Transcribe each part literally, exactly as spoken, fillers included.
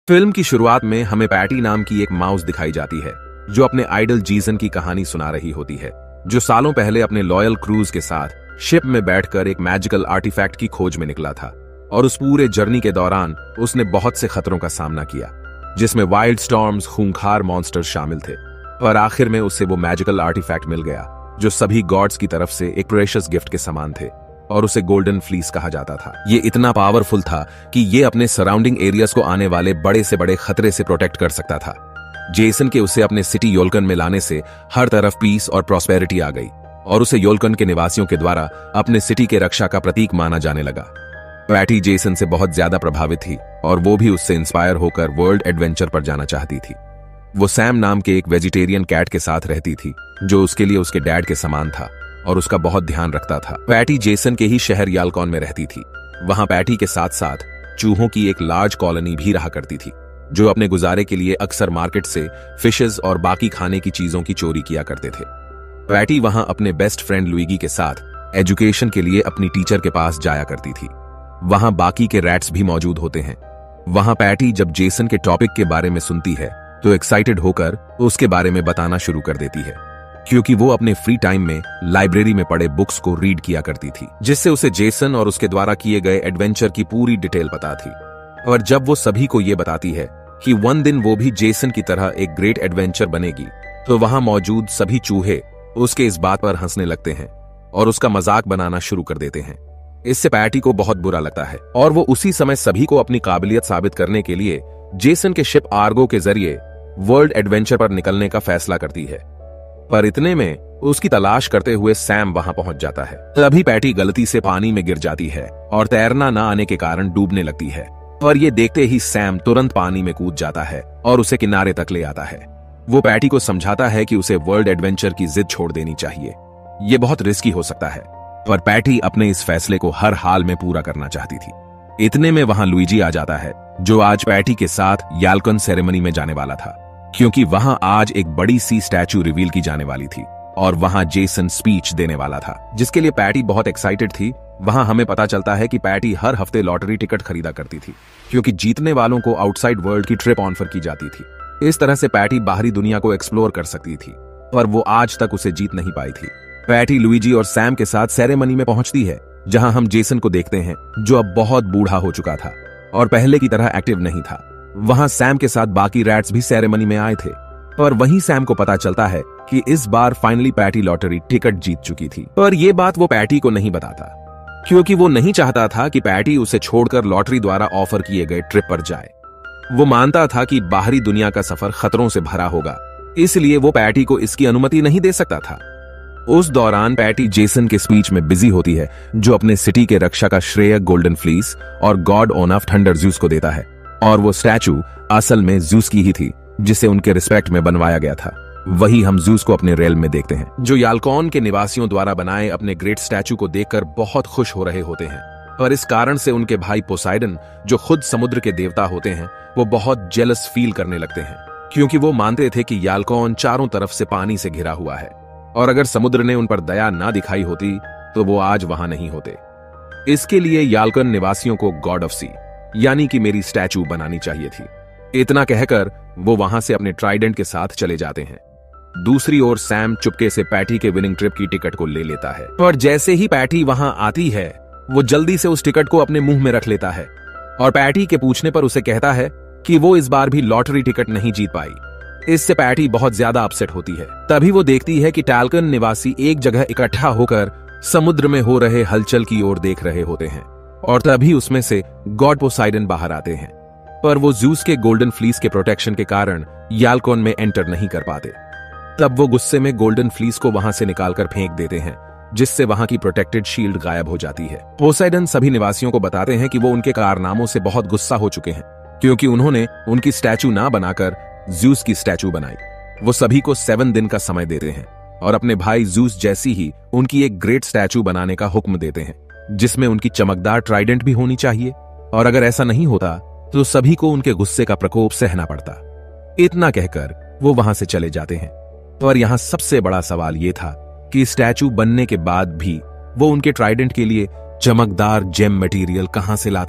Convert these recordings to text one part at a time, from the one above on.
Film की शुरुआत में हमें पैटी नाम की एक माउस दिखाई जाती है जो अपने आइडल जेसन की कहानी सुना रही होती है, जो सालों पहले अपने लॉयल क्रूज के साथ शिप में बैठकर एक मैजिकल आर्टिफैक्ट की खोज में निकला था। और उस पूरे जर्नी के दौरान उसने बहुत से खतरों का सामना किया, जिसमें वाइल्ड स्टॉर्म्स, खूंखार मॉन्स्टर्स शामिल थे। और आखिर में उसे वो मैजिकल आर्टिफैक्ट मिल गया जो सभी गॉड्स की तरफ से एक प्रेशियस गिफ्ट के समान थे, और उसे गोल्डन फ्लीस कहा जाता था। ये इतना पावरफुल था कि ये अपने सराउंडिंग एरियाज को आने वाले बड़े से बड़े खतरे से प्रोटेक्ट कर सकता था। जेसन के उसे अपने सिटी योल्कन में लाने से हर तरफ पीस और प्रॉस्पेरिटी आ गई, और उसे योल्कन के निवासियों के द्वारा अपने सिटी के रक्षा का प्रतीक माना जाने लगा। पैटी जेसन से बहुत ज्यादा प्रभावित थी, और वो भी उससे इंस्पायर होकर वर्ल्ड एडवेंचर पर जाना चाहती थी। वो सैम नाम के एक वेजिटेरियन कैट के साथ रहती थी, जो उसके लिए उसके डैड के समान था और उसका बहुत ध्यान रखता था। पैटी जेसन के ही शहर याल्कॉन में रहती थी। वहां पैटी के साथ साथ चूहों की एक लार्ज कॉलोनी भी रहा करती थी, जो अपने गुजारे के लिए अक्सर मार्केट से फिशेस और बाकी खाने की चीजों की चोरी किया करते थे। पैटी वहां अपने बेस्ट फ्रेंड लुइगी के साथ एजुकेशन के लिए अपनी टीचर के पास जाया करती थी। वहां बाकी के रैट्स भी मौजूद होते हैं। वहां पैटी जब जेसन के टॉपिक के बारे में सुनती है तो एक्साइटेड होकर उसके बारे में बताना शुरू कर देती है, क्योंकि वो अपने फ्री टाइम में लाइब्रेरी में पढ़े बुक्स को रीड किया करती थी, जिससे उसे जेसन और उसके द्वारा किए गए एडवेंचर की पूरी डिटेल पता थी। और जब वो सभी को ये बताती है कि वन दिन वो भी जेसन की तरह एक ग्रेट एडवेंचर बनेगी, तो वहां मौजूद सभी चूहे उसके इस बात पर हंसने लगते हैं और उसका मजाक बनाना शुरू कर देते हैं। इससे पैटी को बहुत बुरा लगता है, और वो उसी समय सभी को अपनी काबिलियत साबित करने के लिए जेसन के शिप आर्गो के जरिए वर्ल्ड एडवेंचर पर निकलने का फैसला करती है। पर इतने में उसकी तलाश करते हुए सैम वहां पहुंच जाता है। तभी पैटी गलती से पानी में गिर जाती है और तैरना न आने के कारण डूबने लगती है। और ये देखते ही सैम तुरंत पानी में कूद जाता है और उसे किनारे तक ले आता है। वो पैटी को समझाता है कि उसे वर्ल्ड एडवेंचर की जिद छोड़ देनी चाहिए, ये बहुत रिस्की हो सकता है। पर पैटी अपने इस फैसले को हर हाल में पूरा करना चाहती थी। इतने में वहां लुइगी आ जाता है, जो आज पैटी के साथ याल्कन सेरेमनी में जाने वाला था, क्योंकि वहां आज एक बड़ी सी स्टैचू रिवील की जाने वाली थी और वहां जेसन स्पीच देने वाला था, जिसके लिए पैटी बहुत एक्साइटेड थी। वहां हमें पता चलता है कि पैटी हर हफ्ते लॉटरी टिकट खरीदा करती थी, क्योंकि जीतने वालों को आउटसाइड वर्ल्ड की ट्रिप ऑफर की जाती थी। इस तरह से पैटी बाहरी दुनिया को एक्सप्लोर कर सकती थी, पर वो आज तक उसे जीत नहीं पाई थी। पैटी लुइगी और सैम के साथ सेरेमनी में पहुंचती है, जहां हम जेसन को देखते हैं, जो अब बहुत बूढ़ा हो चुका था और पहले की तरह एक्टिव नहीं था। वहां सैम के साथ बाकी रैट्स भी सेरेमनी में आए थे, पर वहीं सैम को पता चलता है कि इस बार फाइनली पैटी लॉटरी टिकट जीत चुकी थी। पर यह बात वो पैटी को नहीं बताता, क्योंकि वो नहीं चाहता था कि पैटी उसे छोड़कर लॉटरी द्वारा ऑफर किए गए ट्रिप पर जाए। वो मानता था कि बाहरी दुनिया का सफर खतरों से भरा होगा, इसलिए वो पैटी को इसकी अनुमति नहीं दे सकता था। उस दौरान पैटी जेसन के स्पीच में बिजी होती है, जो अपने सिटी के रक्षा का श्रेय गोल्डन फ्लीस और god on of thunder Zeus को देता है। और वो स्टैचू असल में ज्यूस की ही थी, जिसे उनके रिस्पेक्ट में बनवाया गया था। वही हम ज्यूस को अपने रेल में देखते हैं, जो याल्कॉन के निवासियों द्वारा बनाए अपने ग्रेट स्टैचू को देखकर बहुत खुश हो रहे होते हैं। पर इस कारण से उनके भाई पोसाइडन, जो खुद समुद्र के देवता होते हैं, वो बहुत जेलस फील करने लगते हैं, क्योंकि वो मानते थे कि याल्कॉन चारों तरफ से पानी से घिरा हुआ है, और अगर समुद्र ने उन पर दया ना दिखाई होती तो वो आज वहां नहीं होते। इसके लिए याल्कन निवासियों को गॉड ऑफ सी, यानी कि मेरी स्टैचू बनानी चाहिए थी। इतना कहकर वो वहां से अपने ट्राइडेंट के साथ चले जाते हैं। दूसरी ओर सैम चुपके से पैटी के विनिंग ट्रिप की टिकट को ले लेता है, और जैसे ही पैटी वहां आती है, वो जल्दी से उस टिकट को अपने मुंह में रख लेता है और पैटी के पूछने पर उसे कहता है कि वो इस बार भी लॉटरी टिकट नहीं जीत पाई। इससे पैटी बहुत ज्यादा अपसेट होती है। तभी वो देखती है कि टैल्कन निवासी एक जगह इकट्ठा होकर समुद्र में हो रहे हलचल की ओर देख रहे होते हैं, और तभी उसमें से गॉड पोसाइडन बाहर आते हैं। पर वो ज्यूस के गोल्डन फ्लीस के प्रोटेक्शन के कारण याल्कॉन में एंटर नहीं कर पाते। तब वो गुस्से में गोल्डन फ्लीस को वहां से निकालकर फेंक देते हैं, जिससे वहां की प्रोटेक्टेड शील्ड गायब हो जाती है। पोसाइडन सभी निवासियों को बताते हैं कि वो उनके कारनामों से बहुत गुस्सा हो चुके हैं, क्योंकि उन्होंने उनकी स्टैचू ना बनाकर ज्यूस की स्टैचू बनाई। वो सभी को सेवन दिन का समय देते हैं और अपने भाई ज्यूस जैसी ही उनकी एक ग्रेट स्टैचू बनाने का हुक्म देते हैं, जिसमें उनकी चमकदार ट्राइडेंट भी होनी चाहिए, और अगर ऐसा नहीं होता तो सभी को उनके गुस्से का प्रकोप सहना पड़ता। इतना कहकर वो वहां से चले जाते हैं। पर यहां सबसे बड़ा सवाल यह था कि स्टैचू बनने के बाद भी वो उनके ट्राइडेंट के लिए चमकदार जेम मटेरियल कहां से लाते।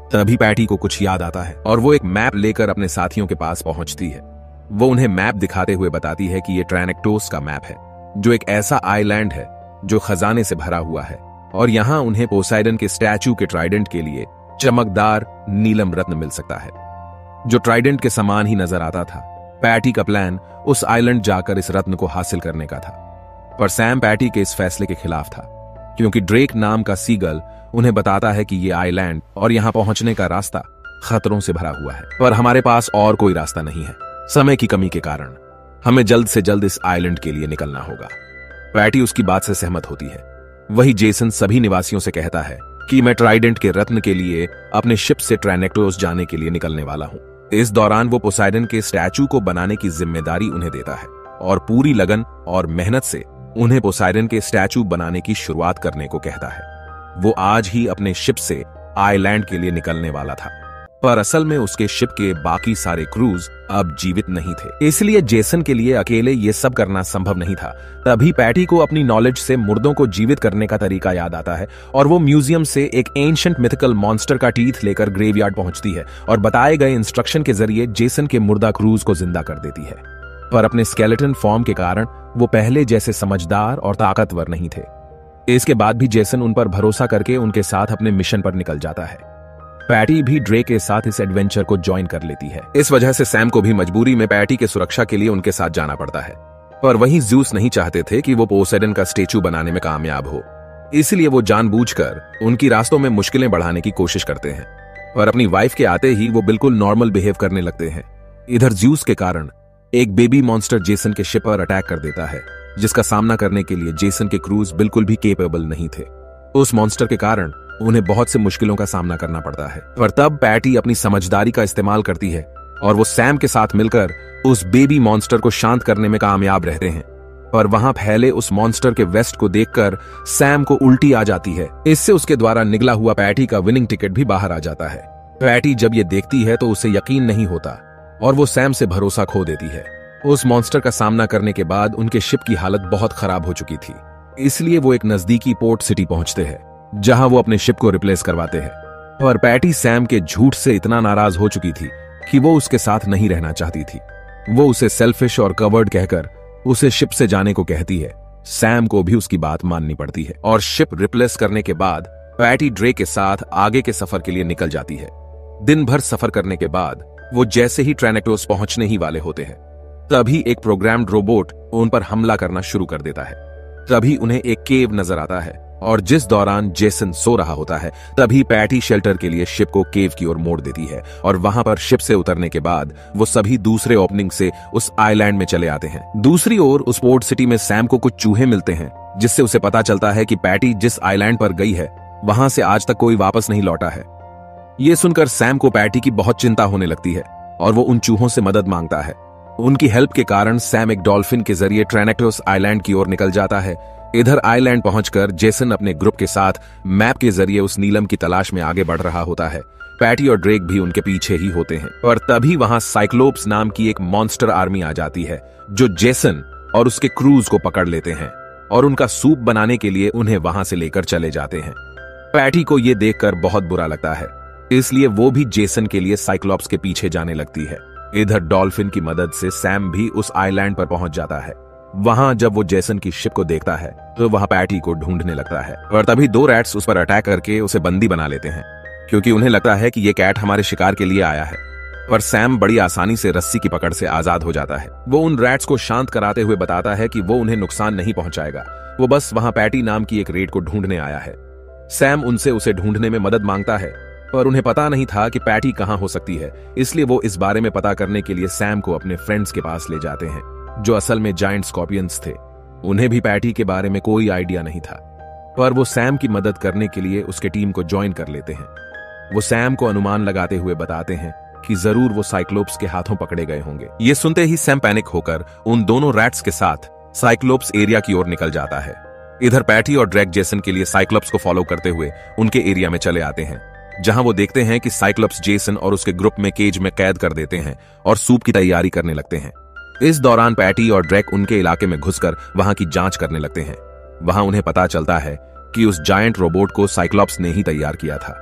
तभी पैटी को कुछ याद आता है और वो एक मैप लेकर अपने साथियों के पास पहुंचती है। वो उन्हें मैप दिखाते हुए बताती है कि ये ट्रैनेक्टोस का मैप है, जो एक ऐसा आइलैंड है जो खजाने से भरा हुआ है, और यहाँ उन्हें पोसाइडन के स्टैचू के ट्राइडेंट के लिए चमकदार नीलम रत्न मिल सकता है, जो ट्राइडेंट के समान ही नजर आता था। पैटी का प्लान उस आइलैंड जाकर इस रत्न को हासिल करने का था, पर सैम पैटी के इस फैसले के खिलाफ था, क्योंकि ड्रेक नाम का सीगल उन्हें बताता है कि ये आइलैंड और यहां पहुंचने का रास्ता खतरों से भरा हुआ है, पर हमारे पास और कोई रास्ता नहीं है। समय की कमी के कारण हमें जल्द से जल्द इस आइलैंड के लिए निकलना होगा। पैटी उसकी बात से सहमत होती है। वही जेसन सभी निवासियों से कहता है कि मैं ट्राइडेंट के रत्न के लिए अपने शिप से ट्रैनेक्टोस जाने के लिए निकलने वाला हूं। इस दौरान वो पोसाइडन के स्टैचू को बनाने की जिम्मेदारी उन्हें देता है और पूरी लगन और मेहनत से उन्हें पोसाइडन के स्टैचू बनाने की शुरुआत करने को कहता है। वो आज ही अपने शिप से आइलैंड के लिए निकलने वाला था, पर असल में उसके शिप के बाकी सारे क्रूज अब जीवित नहीं थे, इसलिए जेसन के लिए अकेले ये सब करना संभव नहीं था। तभी पैटी को अपनी नॉलेज से मुर्दों को जीवित करने का तरीका याद आता है और वो म्यूजियम से एक एंशिएंट मिथिकल मॉन्स्टर का टीथ लेकर ग्रेवयार्ड पहुंचती है और बताए गए इंस्ट्रक्शन के जरिए जेसन के मुर्दा क्रूज को जिंदा कर देती है। पर अपने स्केलेटन फॉर्म के कारण वो पहले जैसे समझदार और ताकतवर नहीं थे। इसके बाद भी जेसन उन पर भरोसा करके उनके साथ अपने मिशन पर निकल जाता है। पैटी भी ड्रे के साथ इस एडवेंचर को ज्वाइन कर लेती है। इस वजह से सैम को भी मजबूरी में पैटी के सुरक्षा के लिए उनके साथ जाना पड़ता है, पर वहीं ज़्यूस नहीं चाहते थे कि वो पोसेडन का स्टेचू बनाने में कामयाब हो, इसलिए वो जानबूझकर उनकी रास्तों में मुश्किलें बढ़ाने की कोशिश करते हैं। पर अपनी वाइफ के आते ही वो बिल्कुल नॉर्मल बिहेव करने लगते हैं। इधर ज़्यूस के कारण एक बेबी मॉन्स्टर जेसन के शिप पर अटैक कर देता है, जिसका सामना करने के लिए जेसन के क्रूज बिल्कुल भी केपेबल नहीं थे। उस मॉन्स्टर के कारण उन्हें बहुत से मुश्किलों का सामना करना पड़ता है, पर तब पैटी अपनी समझदारी का इस्तेमाल करती है और वो सैम के साथ मिलकर उस बेबी मॉन्स्टर को शांत करने में कामयाब रहते हैं। पर वहां फैले उस मॉन्स्टर के वेस्ट को देखकर सैम को उल्टी आ जाती है। इससे उसके द्वारा निगला हुआ पैटी का विनिंग टिकट भी बाहर आ जाता है। पैटी जब ये देखती है तो उसे यकीन नहीं होता और वो सैम से भरोसा खो देती है। उस मॉन्स्टर का सामना करने के बाद उनके शिप की हालत बहुत खराब हो चुकी थी, इसलिए वो एक नजदीकी पोर्ट सिटी पहुंचते हैं, जहां वो अपने शिप को रिप्लेस करवाते हैं। पर पैटी सैम के झूठ से इतना नाराज हो चुकी थी कि वो उसके साथ नहीं रहना चाहती थी। वो उसे सेल्फिश और कवर्ड कहकर उसे शिप से जाने को कहती है। सैम को भी उसकी बात माननी पड़ती है और शिप रिप्लेस करने के बाद पैटी ड्रे के साथ आगे के सफर के लिए निकल जाती है। दिन भर सफर करने के बाद वो जैसे ही ट्रैनेक्टोस पहुंचने ही वाले होते हैं, तभी एक प्रोग्राम्ड रोबोट उन पर हमला करना शुरू कर देता है। तभी उन्हें एक केव नजर आता है और जिस दौरान जेसन सो रहा होता है, तभी पैटी शेल्टर के लिए शिप को केव की ओर मोड़ देती है और वहां पर शिप से उतरने के बाद वो सभी दूसरे ओपनिंग से उस आइलैंड में चले आते हैं। दूसरी ओर उस पोर्ट सिटी में सैम को कुछ चूहे मिलते हैं, जिससे उसे पता चलता है कि पैटी जिस आइलैंड पर गई है वहां से आज तक कोई वापस नहीं लौटा है। ये सुनकर सैम को पैटी की बहुत चिंता होने लगती है और वो उन चूहों से मदद मांगता है। उनकी हेल्प के कारण सैम एक डॉल्फिन के जरिए ट्रैनेक्टोस आइलैंड की ओर निकल जाता है। इधर आइलैंड पहुंचकर जेसन अपने ग्रुप के साथ मैप के जरिए उस नीलम की तलाश में आगे बढ़ रहा होता है। पैटी और ड्रेक भी उनके पीछे ही होते हैं और तभी वहां साइक्लोप्स नाम की एक मॉन्स्टर आर्मी आ जाती है, जो जेसन और उसके क्रूज को पकड़ लेते हैं और उनका सूप बनाने के लिए उन्हें वहां से लेकर चले जाते हैं। पैटी को यह देखकर बहुत बुरा लगता है, इसलिए वो भी जेसन के लिए साइक्लोप्स के पीछे जाने लगती है। इधर डॉल्फिन की मदद से सैम भी उस आइलैंड पर पहुंच जाता है। वहां जब वो जेसन की शिप को देखता है तो वहां पैटी को ढूंढने लगता है, और तभी दो रैट्स उस पर अटैक करके उसे बंदी बना लेते हैं, क्योंकि उन्हें लगता है कि ये कैट हमारे शिकार के लिए आया है। पर सैम बड़ी आसानी से रस्सी की पकड़ से आजाद हो जाता है। वो उन रैट्स को शांत कराते हुए बताता है कि वो उन्हें नुकसान नहीं पहुंचाएगा, वो बस वहां पैटी नाम की एक रेड को ढूंढने आया है। सैम उनसे उसे ढूंढने में मदद मांगता है, पर उन्हें पता नहीं था कि पैटी कहां हो सकती है, इसलिए वो इस बारे में पता करने के लिए सैम को अपने फ्रेंड्स के पास ले जाते हैं, जो असल में जायंट स्कॉर्पियंस थे। उन्हें भी पैटी के बारे में कोई आइडिया नहीं था, पर वो सैम की मदद करने के लिए उसके टीम को ज्वाइन कर लेते हैं। वो सैम को अनुमान लगाते हुए बताते हैं कि जरूर वो साइक्लोप्स के हाथों पकड़े गए होंगे। ये सुनते ही सैम पैनिक होकर उन दोनों रैट्स के साथ साइक्लोप्स एरिया की ओर निकल जाता है। इधर पैटी और ड्रैक जेसन के लिए साइक्लोप्स को फॉलो करते हुए उनके एरिया में चले आते हैं, जहां वो देखते हैं कि साइक्लोप्स जेसन और उसके ग्रुप में केज में कैद कर देते हैं और सूप की तैयारी करने लगते हैं। इस दौरान पैटी और ड्रैक उनके इलाके में घुसकर वहां की जांच करने लगते हैं। वहां उन्हें पता चलता है कि उस जायंट रोबोट को साइक्लोप्स ने ही तैयार किया था।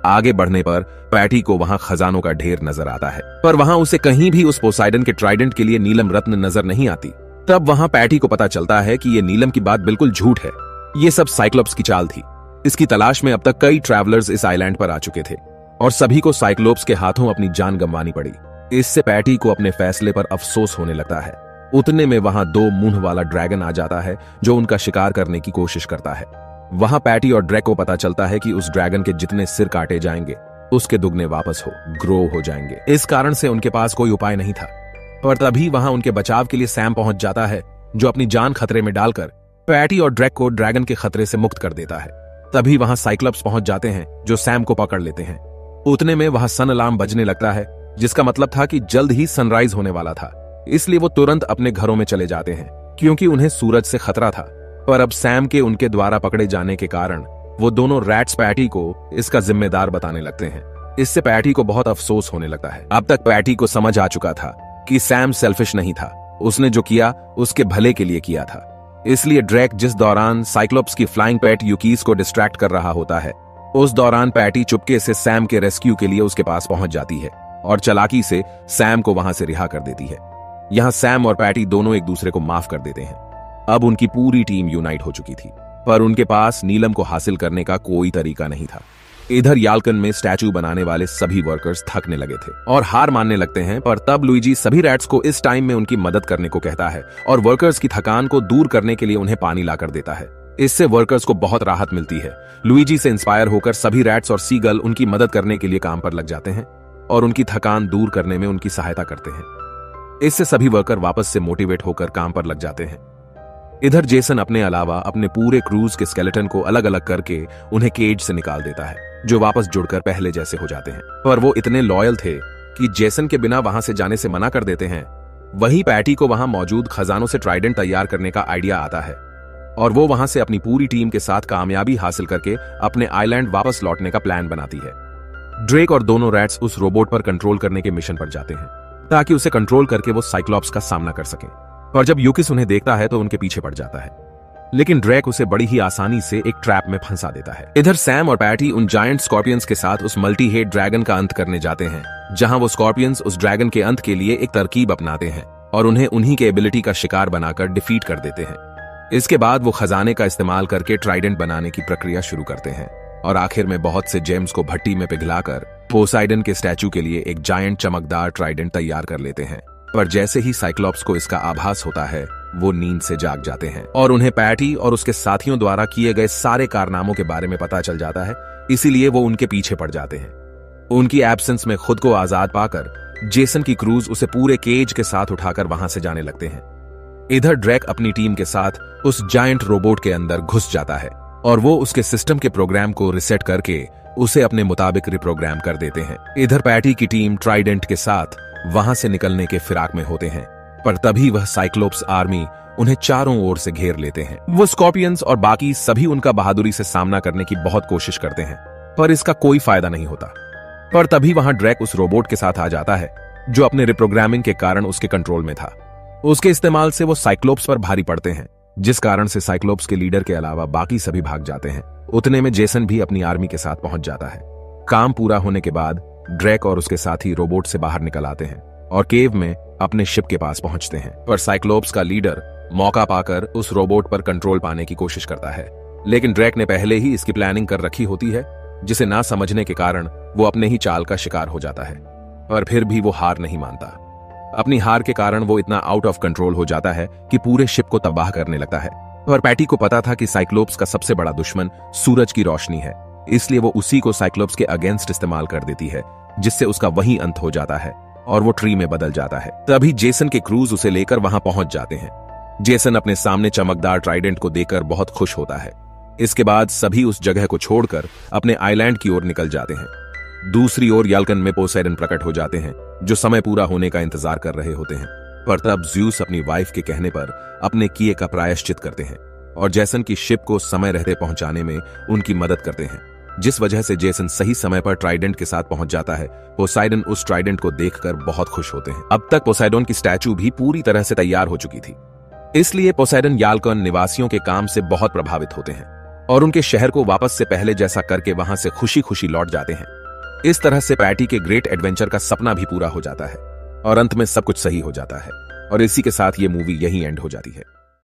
आगे बढ़ने पर पैटी को वहां खजानों का ढेर नजर आता है, पर वहां उसे कहीं भी उस पोसाइडन के ट्राइडेंट के लिए नीलम रत्न नजर नहीं आती। तब वहां पैटी को पता चलता है कि ये नीलम की बात बिल्कुल झूठ है, ये सब साइक्लोप्स की चाल थी। इसकी तलाश में अब तक कई ट्रैवलर्स इस आइलैंड पर आ चुके थे और सभी को साइक्लोप्स के हाथों अपनी जान गंवानी पड़ी। इससे पैटी को अपने फैसले पर अफसोस होने लगता है। उतने में वहां दो मुंह वाला ड्रैगन आ जाता है जो उनका शिकार करने की कोशिश करता है। वहां पैटी और ड्रैक को पता चलता है कि उस ड्रैगन के जितने सिर काटे जाएंगे उसके दुगने वापस हो ग्रो हो जाएंगे। इस कारण से उनके पास कोई उपाय नहीं था। पर तभी वहां उनके बचाव के लिए सैम पहुंच जाता है, जो अपनी जान खतरे में डालकर पैटी और ड्रैक को ड्रैगन के खतरे से मुक्त कर देता है। तभी वहां साइक्लोप्स पहुंच जाते हैं जो सैम को पकड़ लेते हैं। उतने में वहां सन अलार्म बजने लगता है, जिसका मतलब था कि जल्द ही सनराइज होने वाला था। इसलिए वो तुरंत अपने घरों में चले जाते हैं क्योंकि उन्हें सूरज से खतरा था। पर अब सैम के उनके द्वारा पकड़े जाने के कारण वो दोनों रैट्स पैटी को इसका जिम्मेदार बताने लगते हैं। इससे पैटी को बहुत अफसोस होने लगता है। अब तक पैटी को समझ आ चुका था कि सैम सेल्फिश नहीं था, उसने जो किया उसके भले के लिए किया था। इसलिए ड्रैक जिस दौरान साइक्लोप्स की फ्लाइंग पैट यूकीज को डिस्ट्रैक्ट कर रहा होता है, उस दौरान पैटी चुपके से सैम के रेस्क्यू के लिए उसके पास पहुंच जाती है और चालाकी से सैम को वहां से रिहा कर देती है। यहां सैम और पैटी दोनों एक दूसरे को माफ कर देते हैं। अब उनकी पूरी टीम यूनाइट हो चुकी थी, पर उनके पास नीलम को हासिल करने का कोई तरीका नहीं था। इधर याल्कन में स्टैचू बनाने वाले सभी वर्कर्स थकने लगे थे और हार मानने लगते हैं। पर तब लुइजी सभी रैट्स को इस टाइम में उनकी मदद करने को कहता है और वर्कर्स की थकान को दूर करने के लिए उन्हें पानी लाकर देता है। इससे वर्कर्स को बहुत राहत मिलती है। लुइजी से इंस्पायर होकर सभी रैट्स और सीगल उनकी मदद करने के लिए काम पर लग जाते हैं और उनकी थकान दूर करने में उनकी सहायता करते हैं। इससे सभी वर्कर वापस से मोटिवेट होकर काम पर लग जाते हैं। इधर जेसन अपने अलावा अपने पूरे क्रूज के स्केलेटन को अलग अलग करके उन्हें केज से निकाल देता है, जो वापस जुड़कर पहले जैसे हो जाते हैं। पर वो इतने लॉयल थे कि जेसन के बिना वहां से जाने से मना कर देते हैं। वहीं पैटी को वहां मौजूद खजानों से ट्राइडेंट तैयार करने का आइडिया आता है और वो वहां से अपनी पूरी टीम के साथ कामयाबी हासिल करके अपने आइलैंड वापस लौटने का प्लान बनाती है। ड्रेक और दोनों रैट्स उस रोबोट पर कंट्रोल करने के मिशन पर जाते हैं ताकि उसे कंट्रोल करके वो साइक्लोप्स का सामना कर सकें। और जब यूकिस उन्हें देखता है तो उनके पीछे पड़ जाता है, लेकिन ड्रैक उसे बड़ी ही आसानी से एक ट्रैप में फंसा देता है। इधर सैम और पैटी उन जायंट स्कॉर्पियंस के साथ उस मल्टी हेड ड्रैगन का अंत करने जाते हैं, जहां वो स्कॉर्पियंस उस ड्रैगन के अंत के लिए एक तरकीब अपनाते हैं और उन्हें उन्हीं के एबिलिटी का शिकार बनाकर डिफीट कर देते हैं। इसके बाद वो खजाने का इस्तेमाल करके ट्राइडेंट बनाने की प्रक्रिया शुरू करते हैं और आखिर में बहुत से जेम्स को भट्टी में पिघलाकर पोसाइडन के स्टैचू के लिए एक जायंट चमकदार ट्राइडेंट तैयार कर लेते हैं। पर जैसे ही साइक्लोप्स को इसका आभास होता है, वो नींद से जाग जाते हैं और उन्हें पैटी और उसके साथियों द्वारा किए गए सारे कारनामों के बारे में पता चल जाता है। इसीलिए वो उनके पीछे पड़ जाते हैं। उनकी एब्सेंस में खुद को आजाद पाकर जेसन की क्रूज उसे पूरे केज के साथ उठाकर वहां से जाने लगते हैं। इधर ड्रैक अपनी टीम के साथ उस जायंट रोबोट के अंदर घुस जाता है और वो उसके सिस्टम के प्रोग्राम को रिसेट करके उसे अपने मुताबिक रिप्रोग्राम कर देते हैं। इधर पैटी की टीम ट्राइडेंट के साथ वहां से निकलने के फिराक में होते हैं, पर तभी वह साइक्लोप्स आर्मी उन्हें चारों ओर से घेर लेते हैं। वो स्कॉर्पियंस और बाकी सभी उनका बहादुरी से सामना करने की बहुत कोशिश करते हैं, पर इसका कोई फायदा नहीं होता। पर तभी वहां ड्रैक उस रोबोट के साथ आ जाता है जो अपने रिप्रोग्रामिंग के कारण उसके कंट्रोल में था। उसके इस्तेमाल से वो साइक्लोप्स पर भारी पड़ते हैं, जिस कारण से साइक्लोप्स के लीडर के अलावा बाकी सभी भाग जाते हैं। उतने में जेसन भी अपनी आर्मी के साथ पहुंच जाता है। काम पूरा होने के बाद ड्रैक और उसके साथी रोबोट से बाहर निकल आते हैं और केव में अपने शिप के पास पहुंचते हैं। पर साइक्लोप्स का लीडर मौका पाकर उस रोबोट पर कंट्रोल पाने की कोशिश करता है, लेकिन ड्रैक ने पहले ही इसकी प्लानिंग कर रखी होती है, जिसे ना समझने के कारण वो अपने ही चाल का शिकार हो जाता है। पर फिर भी वो हार नहीं मानता। अपनी हार के कारण वो इतना आउट ऑफ कंट्रोल हो जाता है कि पूरे शिप को तबाह करने लगता है। पर पैटी को पता था कि साइक्लोप्स का सबसे बड़ा दुश्मन सूरज की रोशनी है, इसलिए वो उसी को साइक्लोप्स के अगेंस्ट इस्तेमाल कर देती है, जिससे उसका वही अंत हो जाता है और वो ट्री में बदल जाता है। तभी जेसन के क्रूज उसे लेकर वहां पहुंच जाते हैं। जेसन अपने सामने चमकदार ट्राइडेंट को देखकर बहुत खुश होता है। इसके बाद सभी उस जगह को छोड़कर अपने आइलैंड की ओर निकल जाते हैं। दूसरी ओर याल्कन में पोसेइडन प्रकट हो जाते हैं, जो समय पूरा होने का इंतजार कर रहे होते हैं। पर तब ज्यूस अपनी वाइफ के कहने पर अपने किए का प्रायश्चित करते हैं और जेसन की शिप को समय रहते पहुंचाने में उनकी मदद करते हैं, जिस वजह से जेसन सही समय पर ट्राइडेंट के साथ पहुंच जाता है। पोसाइडन उस ट्राइडेंट को देखकर बहुत खुश होते हैं। अब तक पोसाइडन की स्टैचू भी पूरी तरह से तैयार हो चुकी थी, इसलिए पोसाइडन याल्कन निवासियों के काम से बहुत प्रभावित होते हैं और उनके शहर को वापस से पहले जैसा करके वहां से खुशी खुशी लौट जाते हैं। इस तरह से पैटी के ग्रेट एडवेंचर का सपना भी पूरा हो जाता है और अंत में सब कुछ सही हो जाता है और इसी के साथ ये मूवी यहीं एंड हो जाती है।